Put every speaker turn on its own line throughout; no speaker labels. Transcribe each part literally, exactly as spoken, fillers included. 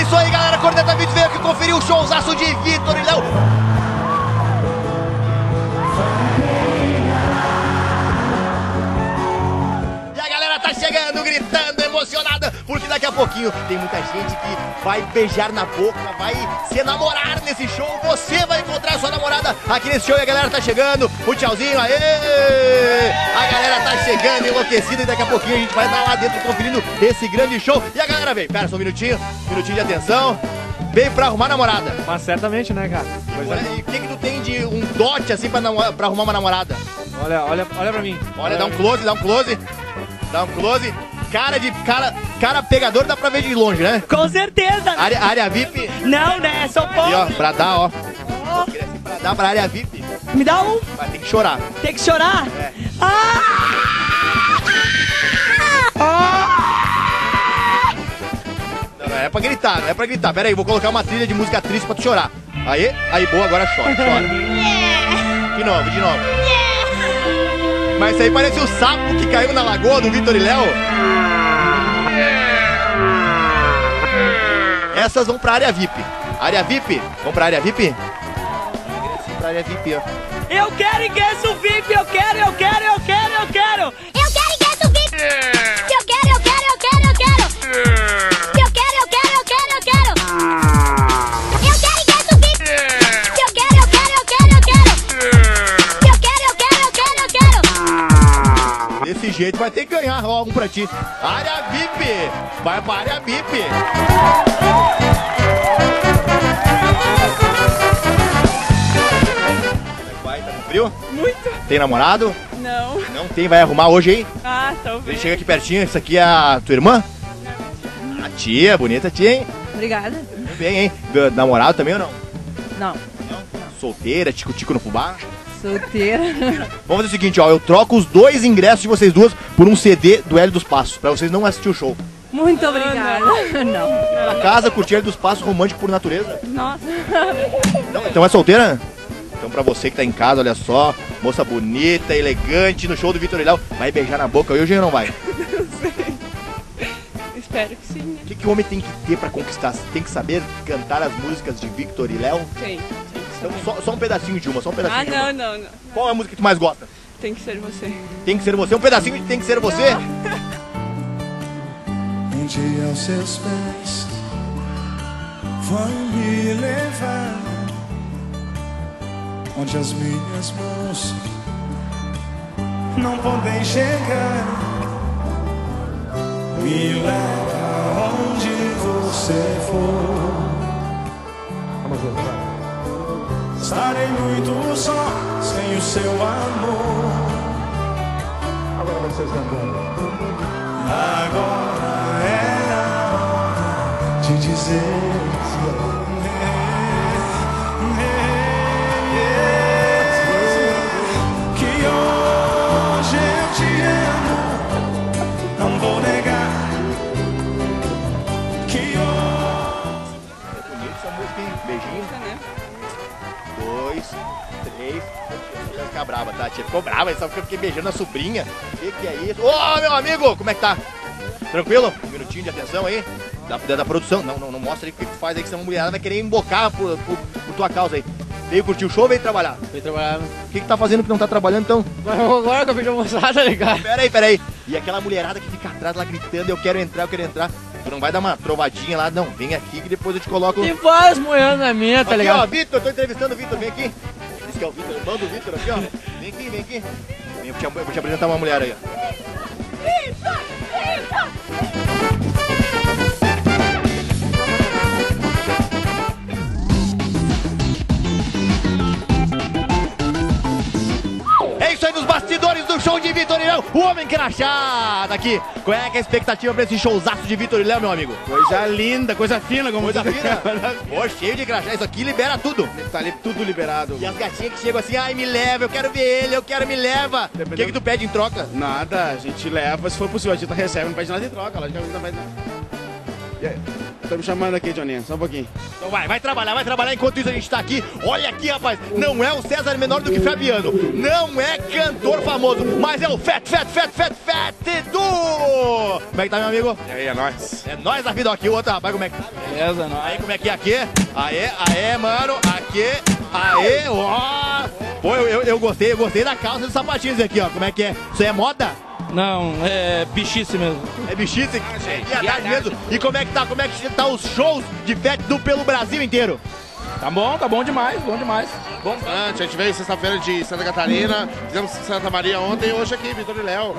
isso aí, galera. Corneta Vídeos veio aqui conferir o showzaço de Vitor e Léo. E a galera tá chegando, gritando, emocionada, porque daqui a pouquinho tem muita gente que vai beijar na boca, vai se namorar nesse show. Você vai encontrar sua namorada aqui nesse show e a galera tá chegando. O tchauzinho, aê! A galera tá chegando, enlouquecida, e daqui a pouquinho a gente vai estar lá dentro conferindo esse grande show. E a galera veio, pera só um minutinho, minutinho de atenção. Veio pra arrumar namorada.
Mas certamente, né, cara?
E o que que tu tem de um dote assim pra, pra arrumar uma namorada?
Olha, olha, olha pra mim.
Olha,
olha
dá um close, dá um close. Dá um close. Cara de cara, cara pegador dá pra ver de longe, né?
Com certeza.
Área, área V I P.
Não, né? Só
E
pode.
ó, pra dar, ó. Pra dar pra área V I P.
Me dá um.
Vai ter que chorar.
Tem que chorar?
É.
Ah!
Não, não é pra gritar, não é pra gritar. Pera aí, vou colocar uma trilha de música triste pra tu chorar. Aí, aí, boa, agora chora, chora. De novo, de novo. Mas isso aí parece o sapo que caiu na lagoa do Vitor e Léo. Essas vão pra área V I P. Área V I P? Vamos pra área V I P? Ingressinho pra área V I P, ó.
Eu quero ingresso V I P, eu quero, eu quero, eu quero, eu quero.
Eu quero ingresso V I P. Eu quero, eu quero, eu quero, eu quero. Eu quero, eu quero, eu quero, eu quero. Eu quero ingresso V I P. Eu quero, eu quero, eu quero, eu quero. Eu quero, eu quero, eu quero, eu quero.
Desse jeito vai ter que ganhar logo um pra ti. Área V I P! Vai pra área V I P! Vai, tá com frio?
Muito.
Tem namorado?
Não.
Não tem, vai arrumar hoje aí?
Ah,
Ele
talvez.
chega aqui pertinho, essa aqui é a tua irmã? A tia, bonita tia, hein?
Obrigada.
Muito bem, hein? Do- Namorado também ou não?
Não.
Solteira, tico-tico no fubá?
Solteira.
Vamos fazer o seguinte, ó, eu troco os dois ingressos de vocês duas por um C D do Hélio dos Passos, pra vocês não assistir o show.
Muito obrigada. Não.
Pra casa, curtir Hélio dos Passos, romântico por natureza.
Nossa.
Não, então é solteira? Então pra você que tá em casa, olha só, moça bonita, elegante, no show do Vitor e Léo, vai beijar na boca hoje ou não vai?
Espero que sim, né?
O que, que o homem tem que ter pra conquistar? Tem que saber cantar as músicas de Vitor e Léo?
Tem.
Então só, só um pedacinho de uma, só um pedacinho
Ah,
de uma.
não, não, não.
Qual é a música que tu mais gosta?
Tem que ser você.
Tem que ser você, um pedacinho de Tem que ser você?
Um dia aos seus pés vai me levar onde as minhas mãos não podem chegar. Me leva onde você for. Estarei muito só sem o seu amor. Agora vocês cantando. Agora é a hora de dizer que hoje eu te amo. Não vou negar que hoje.
É bonito essa música, hein? Beijinho. Dois, três. Vai ficar brava, tá? A tia ficou brava, só porque eu fiquei beijando a sobrinha. O que, que é isso? Ô, meu amigo, como é que tá? Tranquilo? Um minutinho de atenção aí. Da, da, da produção. Não, não, não mostra aí o que tu faz aí, que senão a mulherada vai querer embocar por, por, por tua causa aí. Veio curtir o show ou veio trabalhar?
Veio trabalhar.
O que, que tá fazendo que não tá trabalhando então?
Agora que eu fiz almoçar, tá ligado?
Pera aí, pera aí. E aquela mulherada que fica atrás lá gritando, eu quero entrar, eu quero entrar. Tu não vai dar uma trovadinha lá, não. Vem aqui que depois eu te coloco.
E faz moendo na minha, tá
Aqui,
ligado?
ó, Vitor, eu tô entrevistando o Vitor, vem aqui. Esse que é o Vitor, irmão do Vitor aqui, ó. Vem aqui, vem aqui. Vem, eu, te, eu vou te apresentar uma mulher aí, ó. É isso aí nos bastidores do show de Vitor e Léo, o homem crachado aqui. Qual é, que é a expectativa pra esse showzaço de Vitor e Léo, meu amigo?
Coisa linda, coisa fina, como
Coisa
diz.
fina? Pô, cheio de crachá, isso aqui libera tudo.
Tá ali tudo liberado.
E as gatinhas que chegam assim, ai, me leva, eu quero ver ele, eu quero, me leva. O que que tu pede em troca?
Nada, a gente leva, se for possível, a gente recebe, não pede nada em troca, logicamente não vai. E aí? Tô me chamando aqui, Joninha, só um pouquinho.
Então vai, vai trabalhar, vai trabalhar. Enquanto isso a gente tá aqui. Olha aqui, rapaz. Não é o César menor do que Fabiano. Não é cantor famoso, mas é o Fat, Fat, Fat, Fat, Fat Edu. Como é que tá, meu amigo?
E aí, é nóis.
É nóis da vida aqui. O outro rapaz, como é que tá?
Beleza, nóis.
Aí, como é que é aqui? Aê, aê, mano. Aqui, aê, ó. Pô, eu, eu, eu gostei, eu gostei da calça dos sapatinhos aqui, ó. Como é que é? Isso aí é moda?
Não, é bichice mesmo.
É bichice? É viadagem mesmo. E como é que tá? Como é que tá os shows de Fat Edu pelo Brasil inteiro?
Tá bom, tá bom demais, bom demais.
Bom bastante, a gente veio sexta-feira de Santa Catarina, fizemos Santa Maria ontem e hoje aqui, Vitor e Léo.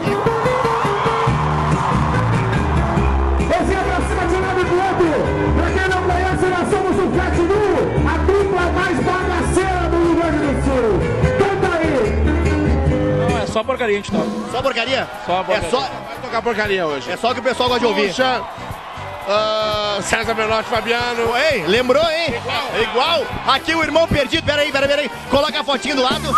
Esse é pra cima de um lado e do outro. Pra quem não conhece, nós somos o Fat Edu, a dupla mais bagaceira do Rio Grande do Sul. Canta aí.
Não, é só porcaria a gente toca.
Só porcaria?
Só porcaria.
É só,
Vai tocar porcaria hoje.
é só o que o pessoal gosta de ouvir.
Puxa, uh, César Menotti, Fabiano.
Ei, lembrou, hein? É igual. Aqui o irmão perdido. Pera aí, pera aí, pera aí. Coloca a fotinho do lado.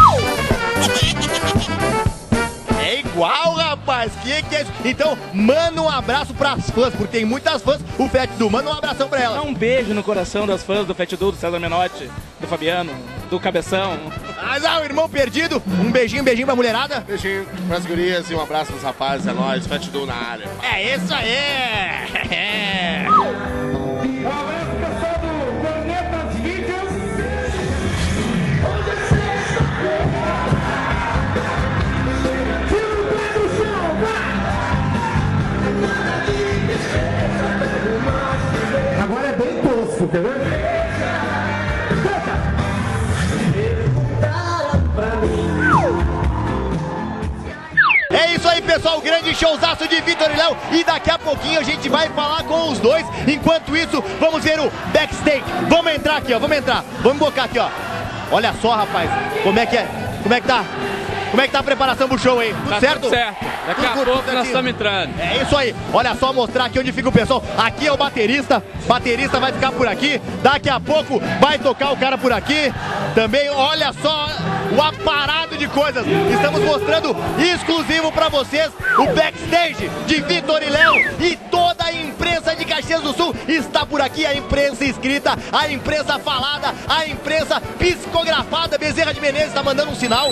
É igual, rapaz. Que que é isso? Então, manda um abraço pras fãs, porque tem muitas fãs. O Fat Edu, manda um abração pra
Dá
ela.
um beijo no coração das fãs do Fat Edu, do César Menotti, do Fabiano, do Cabeção.
Mas ah, o irmão perdido. Um beijinho, beijinho pra mulherada.
Beijinho pras gurias e um abraço pros rapazes, é nóis, Fat Edu na área.
É isso aí. É.
Abraço, pessoal do Cornetas Vídeos. Tira o pé do chão, vai! Agora é bem tosco, quer ver?
É isso aí, pessoal, o grande showzaço de Vitor e Léo. E daqui a pouquinho a gente vai falar com os dois. Enquanto isso, vamos ver o backstage. Vamos entrar aqui, ó, vamos entrar. Vamos bocar aqui, ó. Olha só, rapaz, como é que é? Como é que tá? Como é que tá a preparação pro show aí? Tudo
Tá
certo?
tudo certo. Daqui
Tudo
a
curto,
pouco
tudo
nós
certinho.
estamos entrando.
É isso aí, olha só, mostrar aqui onde fica o pessoal. Aqui é o baterista, baterista vai ficar por aqui. Daqui a pouco vai tocar o cara por aqui. Também, olha só o aparado de coisas. Estamos mostrando exclusivo pra vocês o backstage de Vitor e Léo. E toda a imprensa de Caxias do Sul está por aqui. A imprensa escrita, a imprensa falada, a imprensa psicografada. Bezerra de Menezes está mandando um sinal.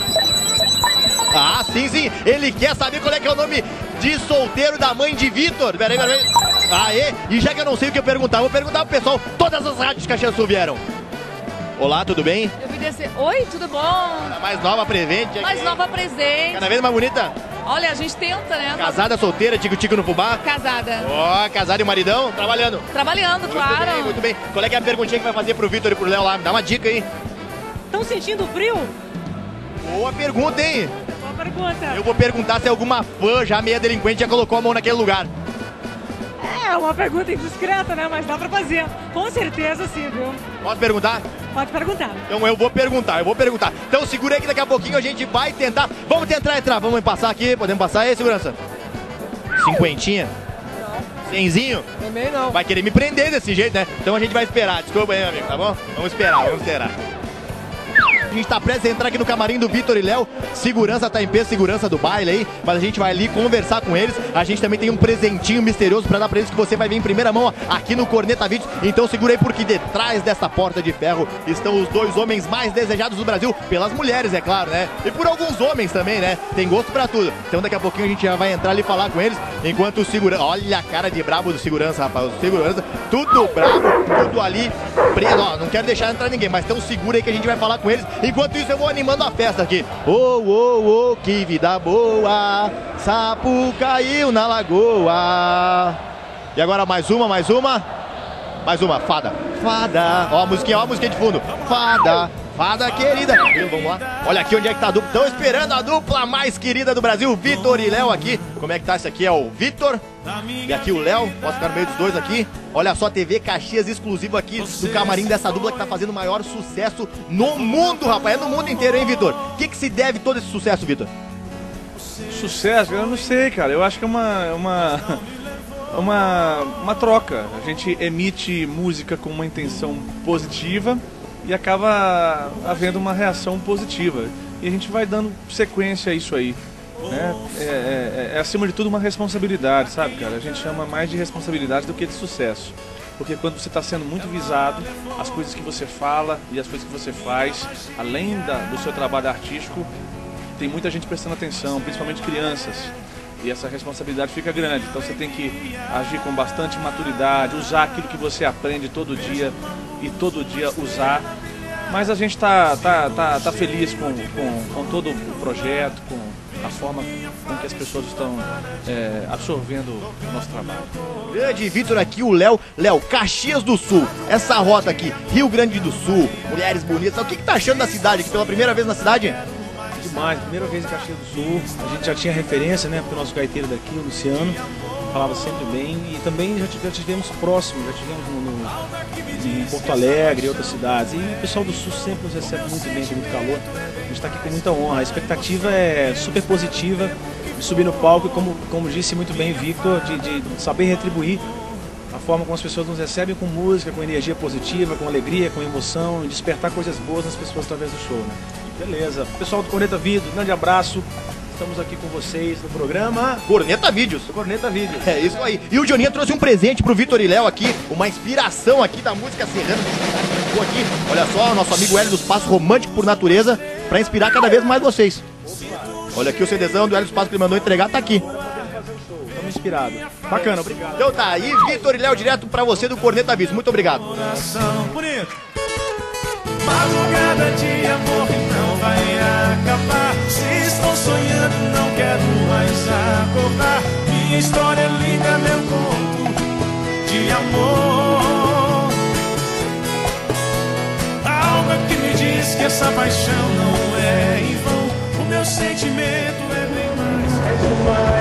Ah, sim, sim. Ele quer saber qual é que é o nome de solteiro da mãe de Vitor. Peraí, peraí. Aê, e já que eu não sei o que eu perguntar, vou perguntar pro pessoal. Todas as rádios de Caxias do Sul vieram. Olá, tudo bem?
Eu vim descer. Oi, tudo bom?
A mais nova presente. aqui.
Mais nova presente.
Cada vez mais bonita.
Olha, a gente tenta, né?
Casada, solteira, tico-tico no fubá.
Casada.
Ó, casada e maridão, trabalhando.
Trabalhando,
Muito
claro.
bem, muito bem. Qual é que é a perguntinha que vai fazer pro Vitor e pro Léo lá? Me dá uma dica aí.
Estão sentindo frio?
Boa pergunta, hein?
Boa pergunta.
Eu vou perguntar se alguma fã já meia delinquente já colocou a mão naquele lugar.
É uma pergunta indiscreta, né? Mas dá pra fazer. Com certeza sim, viu?
Posso perguntar?
Pode perguntar.
Então eu vou perguntar, eu vou perguntar. Então segura aí que daqui a pouquinho a gente vai tentar. Vamos tentar entrar, vamos passar aqui, podemos passar aí, segurança? Cinquentinha? Cenzinho?
Também não.
Vai querer me prender desse jeito, né? Então a gente vai esperar, desculpa aí, meu amigo, tá bom? Vamos esperar, vamos esperar. A gente tá prestes a entrar aqui no camarim do Vitor e Léo. Segurança tá em pé, segurança do baile aí. Mas a gente vai ali conversar com eles. A gente também tem um presentinho misterioso pra dar pra eles que você vai ver em primeira mão ó, aqui no Corneta Vídeos. Então segura aí porque detrás dessa porta de ferro estão os dois homens mais desejados do Brasil. Pelas mulheres, é claro, né? E por alguns homens também, né? Tem gosto pra tudo. Então daqui a pouquinho a gente já vai entrar ali e falar com eles. Enquanto o segurança... Olha a cara de brabo do segurança, rapaz. O segurança, tudo bravo, tudo ali preso. Ó, não quero deixar entrar ninguém, mas então segura aí que a gente vai falar com eles. Enquanto isso eu vou animando a festa aqui. Ô, ô, ô, que vida boa, sapo caiu na lagoa. E agora mais uma, mais uma. Mais uma, fada. Fada. Ó a musiquinha, ó a musiquinha de fundo. Fada. Fada querida. Vamos lá. Olha aqui onde é que tá a dupla. Estão esperando a dupla mais querida do Brasil, Vitor e Léo aqui. Como é que tá? Esse aqui é o Vitor. E aqui o Léo. Posso ficar no meio dos dois aqui. Olha só, T V Caxias exclusivo aqui do camarim dessa dupla que tá fazendo o maior sucesso no mundo, rapaz. É no mundo inteiro, hein, Vitor? O que que se deve todo esse sucesso, Vitor?
Sucesso? Eu não sei, cara. Eu acho que é uma... uma... Uma, uma troca. A gente emite música com uma intenção positiva e acaba havendo uma reação positiva. E a gente vai dando sequência a isso aí. Né? É, é, é acima de tudo uma responsabilidade, sabe, cara? A gente chama mais de responsabilidade do que de sucesso. porque quando você está sendo muito visado, as coisas que você fala e as coisas que você faz, além da, do seu trabalho artístico, tem muita gente prestando atenção, principalmente crianças. E essa responsabilidade fica grande, então você tem que agir com bastante maturidade, usar aquilo que você aprende todo dia e todo dia usar. Mas a gente está tá, tá, tá feliz com, com, com todo o projeto, com a forma com que as pessoas estão é, absorvendo o nosso trabalho.
Grande Vitor aqui, o Léo. Léo, Caxias do Sul, essa rota aqui, Rio Grande do Sul, mulheres bonitas. O que que tá achando da cidade aqui, pela primeira vez na cidade?
Demais, primeira vez em Caxias do Sul, a gente já tinha referência, né, pro nosso gaiteiro daqui, o Luciano, falava sempre bem, e também já, já tivemos próximo, já tivemos no, no, em Porto Alegre e outras cidades, e o pessoal do Sul sempre nos recebe muito bem, com muito calor, a gente está aqui com muita honra, a expectativa é super positiva de subir no palco e, como, como disse muito bem Victor, de, de saber retribuir a forma como as pessoas nos recebem com música, com energia positiva, com alegria, com emoção, e despertar coisas boas nas pessoas através do show, né? Beleza. Pessoal do Corneta Vídeos, grande abraço. Estamos aqui com vocês no programa
Corneta Vídeos.
Corneta Vídeos.
É isso aí. E o Joninha trouxe um presente pro Vitor e Léo aqui, uma inspiração aqui da música serrana. Aqui, olha só, o nosso amigo Hélio dos Passos, romântico por natureza, pra inspirar cada vez mais vocês. Olha aqui o CDzão do Hélio dos Passos que ele mandou entregar, tá aqui.
Estamos inspirados. Bacana, obrigado.
Então tá, e Vitor e Léo direto pra você do Corneta Vídeos. Muito obrigado.
Bonito. Madrugada de amor que não vai acabar. Se estou sonhando, não quero mais acordar. Minha história é linda, meu conto de amor. Algo que me diz que essa paixão não é em vão. O meu sentimento é bem mais.